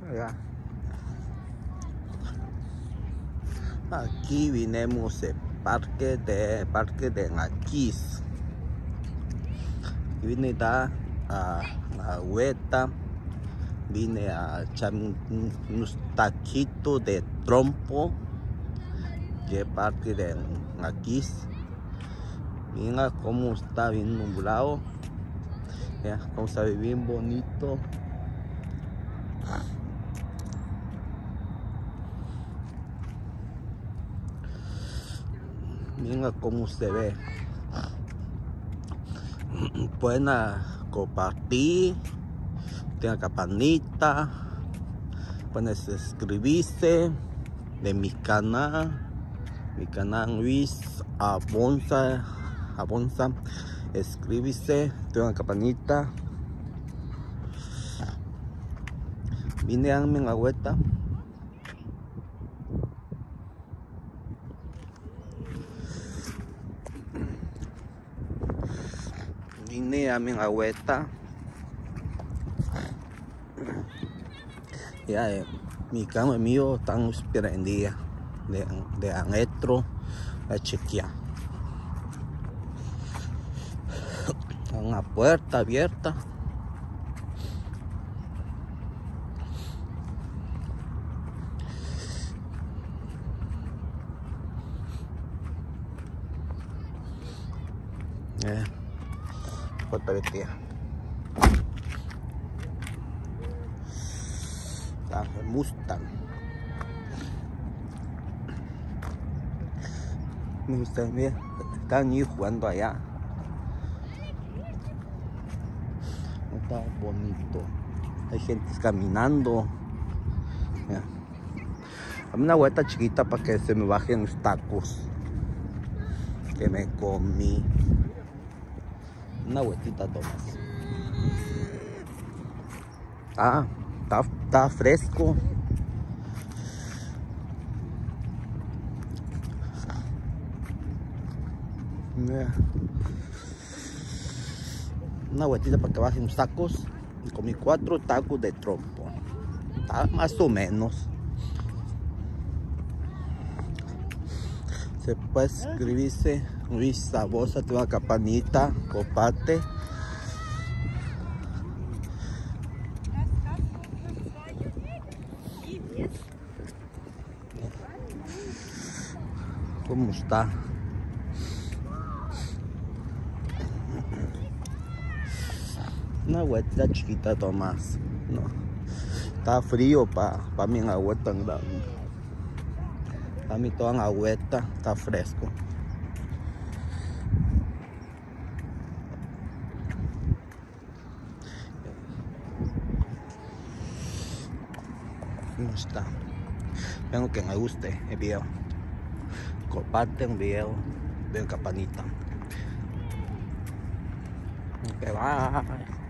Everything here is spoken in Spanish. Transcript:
Allá. Aquí vinimos al parque de Naquis. Vine a la huerta. Vine a echar unos taquitos de trompo. Que es parte de Naquis. Mira cómo está bien nublado. Mira cómo está bien bonito. Mira cómo se ve. Pueden compartir. Tiene campanita. Pueden suscribirse de mi canal. Mi canal Luis Abonza. Escríbese. Tiene campanita. Vine a darme la vuelta. Vine a darme la vuelta. Ya, mi cama mío están prendidas de adentro a chequear. Una puerta abierta. Puerta abierta. El Mustang. Me gusta, mira, están niños jugando allá. Está bonito. Hay gente caminando. Mira. Dame una vuelta chiquita para que se me bajen los tacos que me comí. Una vueltita, Tomás. Ah, está fresco. Mira. Una vueltita para que bajen los tacos. Y comí 4 tacos de trompo. Está más o menos. Se puede suscribirse. Luis Sabosa, tiene una campanita. Comparte. ¿Cómo está? Una vuelta chiquita, Tomás. No. Está frío para mí en la vuelta tan grande. Para mí toda la vuelta está fresco. ¿Cómo está? Espero que me guste el video. Comparte un video, den campanita. Ok, bye.